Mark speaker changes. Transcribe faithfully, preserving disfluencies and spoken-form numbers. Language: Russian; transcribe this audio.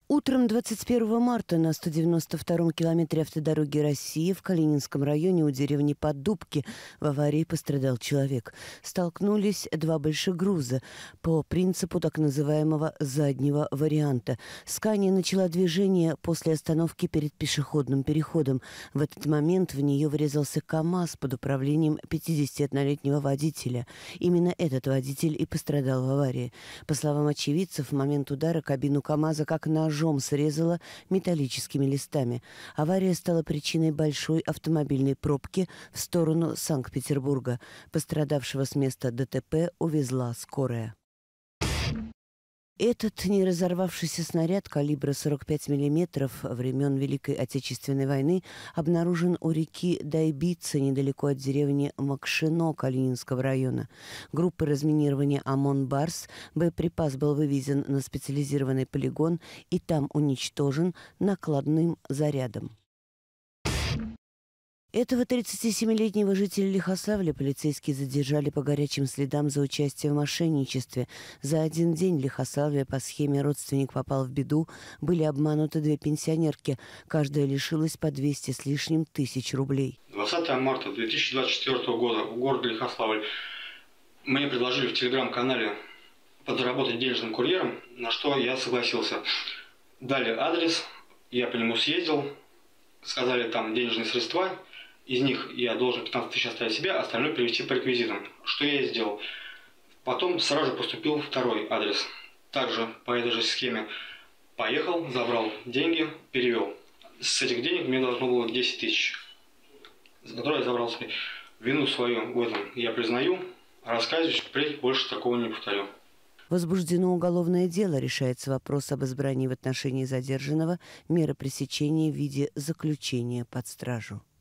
Speaker 1: Утром двадцать первого марта на сто девяносто втором километре автодороги России в Калининском районе у деревни Поддубки в аварии пострадал человек. Столкнулись два больших груза по принципу так называемого заднего варианта. Скания начала движение после остановки перед пешеходным переходом. В этот момент в нее врезался КАМАЗ под управлением пятидесятиоднолетнего водителя. Именно этот водитель и пострадал в аварии. По словам очевидцев, в момент удара кабину КАМАЗа как ножом срезала металлическими листами. Авария стала причиной большой автомобильной пробки в сторону Санкт-Петербурга. Пострадавшего с места ДТП увезла скорая. Этот неразорвавшийся снаряд калибра сорок пять миллиметров времен Великой Отечественной войны обнаружен у реки Дайбица недалеко от деревни Макшино Калининского района. Группой разминирования ОМОН-Барс боеприпас был вывезен на специализированный полигон и там уничтожен накладным зарядом. Этого тридцатисемилетнего жителя Лихославля полицейские задержали по горячим следам за участие в мошенничестве. За один день в Лихославле по схеме «Родственник попал в беду» были обмануты две пенсионерки. Каждая лишилась по двести с лишним тысяч рублей.
Speaker 2: двадцатого марта две тысячи двадцать четвёртого года в городе Лихославль мне предложили в телеграм-канале подработать денежным курьером, на что я согласился. Дали адрес, я по нему съездил, сказали там денежные средства. Из них я должен пятнадцать тысяч оставить себе, а остальное привезти по реквизитам. Что я и сделал. Потом сразу же поступил второй адрес. Также по этой же схеме поехал, забрал деньги, перевел. С этих денег мне должно было десять тысяч, за которые я забрал себе. Вину свою в этом я признаю, раскаиваюсь, впредь больше такого не повторю.
Speaker 1: Возбуждено уголовное дело, решается вопрос об избрании в отношении задержанного меры пресечения в виде заключения под стражу.